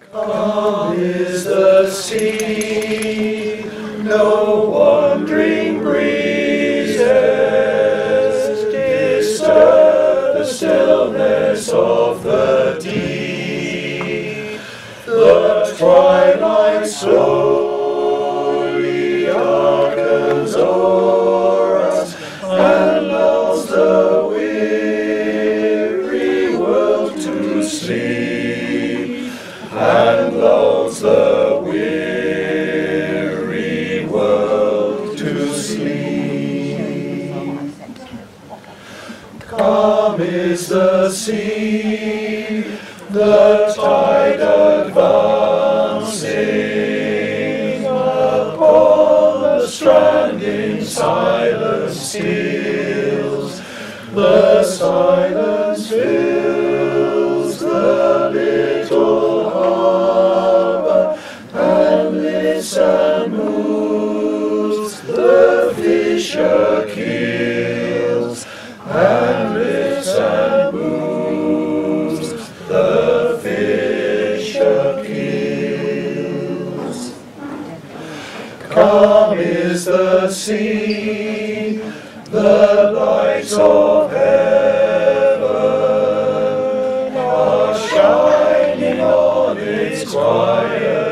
Calm is the sea, no wandering breezes disturb the stillness of the deep. The twilight slowly darkens o'er us and lulls the weary world to sleep, and lulls the weary world to sleep. Calm is the sea, the tide advancing upon the strand in silence steals. The silence fills the little harbour and lifts and moves the fisher keels, and lifts and moves the fisher keels. Calm is the sea, the lights of heaven are shining on its quiet